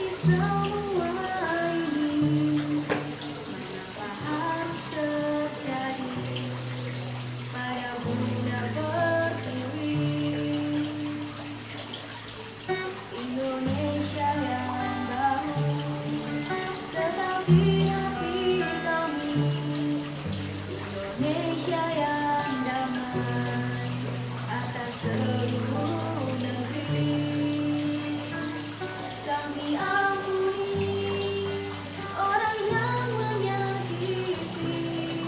semua ini, mengapa harus terjadi pada bunda pertiwi? Indonesia yang baru, tetapi hati kami Indonesia yang damai atas seluruh negeri. Kami ampuni orang yang menyakiti,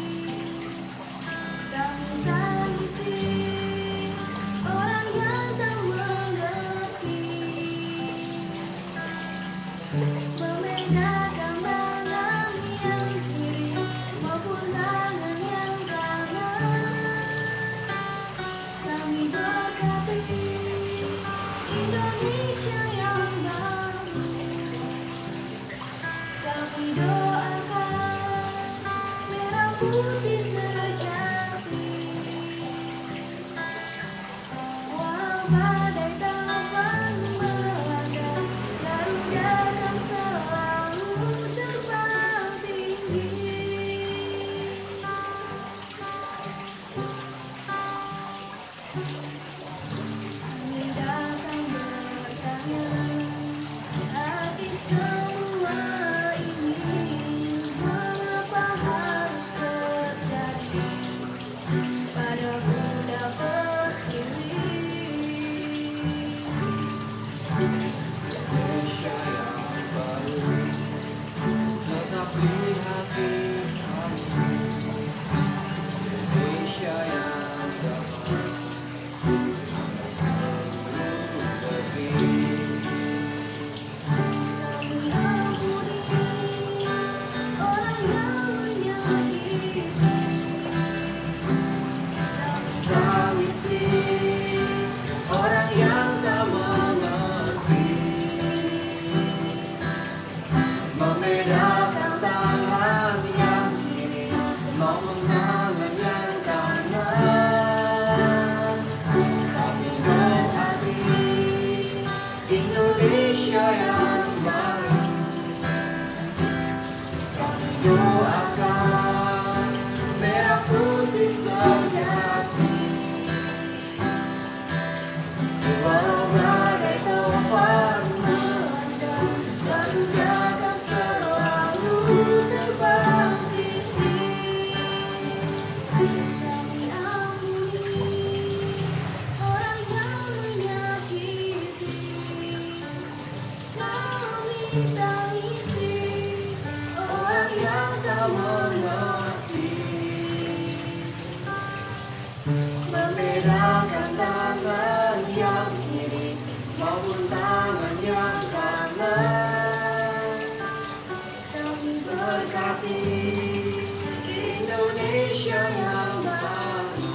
kami tangisi orang yang tak mengerti. Membedakan tangan yang kiri maupun tangan yang kanan, kami berkati Indonesia yang baru. Kami doakan merah putih sejati, walau badai taufan melanda, Garuda akan selalu terbang tinggi. Kami datang bertanya, hati semua ini, mengapa harus terjadi pada bunda pertiwi? Indonesia yang baru, tetapi hati kami Indonesia yang damai atas seluruh negeri. Kami ampuni orang yang menyakiti, kami Tangisi orang yang tak mengerti. Membedakan tangan yang kiri maupun tangan yang kanan, kami berhati Indonesia yang baru. Kami doakan merah putih sejati, walau badai taufan melanda, Garuda akan selalu terbang tinggi. Kami ampuni orang yang menyakiti, kami tangisi orang yang tak mengerti. Membedakan tangan yang kiri maupun tangan yang kanan, Kami berkati Indonesia yang baru.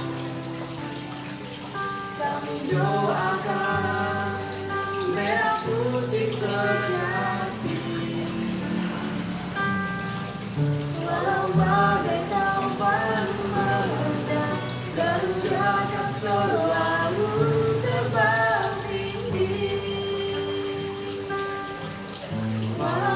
Kami doakan merah putih sejati, walau badai taufan melanda, Garuda akan selalu terbang tinggi. Walau